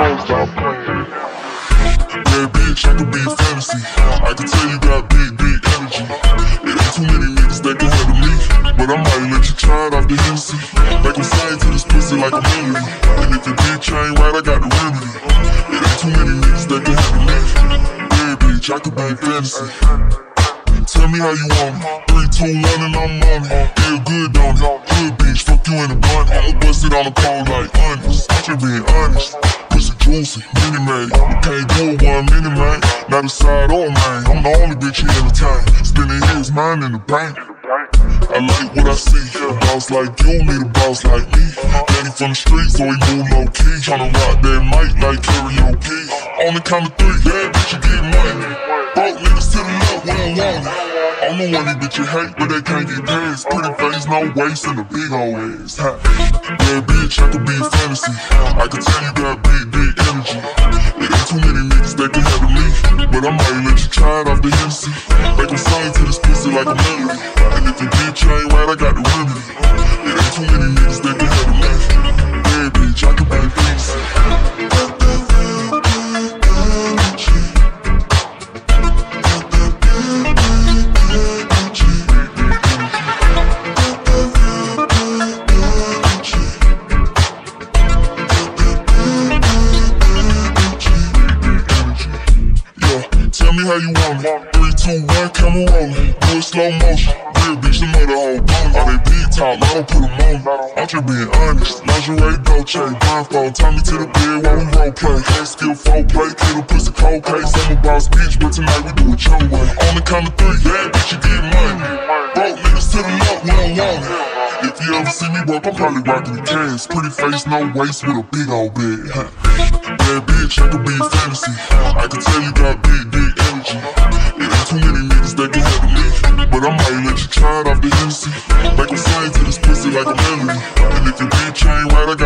Bad bitch, I could be a fantasy. I can tell you got big, big energy. It ain't too many niggas that can handle me, but I might let you try it off the Hennessy. Make them sing to this pussy like a melody. And if your bitch ain't right, I got the remedy. It ain't too many niggas that can handle me. Bad bitch, I could be a fantasy. Tell me how you want it. 3, 2, 1 and I'm on it. Feel good, don't it? Good bitch, fuck you in the bun. I'ma bust it on the cold like honest. I'm just being honest. Pussy juicy, mini made. We can't do it 1 minute, man. Not a side or man. I'm the only bitch he entertain. Spending his mind in the bank. I like what I see. A boss like you need a boss like me. Daddy from the streets, so he move low key. Tryna rock that mic like karaoke. On the count of 3, yeah, bitch, you get money. Broke niggas to the left when I want it. I'm the one these bitches hate, but they can't get past. Pretty face, no waist, and a big old ass. Bad bitch, I could be a fantasy. I can tell you got big, big energy. It ain't too many niggas that can handle me, but I might let you try it off the Hennessy. Make them sing to this pussy like a melody. And if your bitch ain't right, I got the remedy. It ain't too many niggas that can handle me. Bad bitch, I could be a fantasy. Tell me how you want it. 3, 2, 1, camera rolling. Do it slow motion. Real bitch, the mother whole bone. All that big talk, I don't put them on. I'm just being honest. Lingerie, Dolce, blindfold. Tie me to the bed while we role play. Hand skill, foreplay. Kid a pussy, cold case. I'm a boss bitch, but tonight we do it your way. On the count of 3, yeah, bitch, you get money. Broke niggas to the left, we don't want it. If you ever see me work, I'm probably rocking the cash. Pretty face, no waist, with a big old bed. Bad bitch, I could be a fantasy. I can tell you got big, big energy. It ain't too many niggas that can handle me, but I might let you try it off the Hennessy. Make them sing to this pussy like a melody. And if your bitch ain't right, I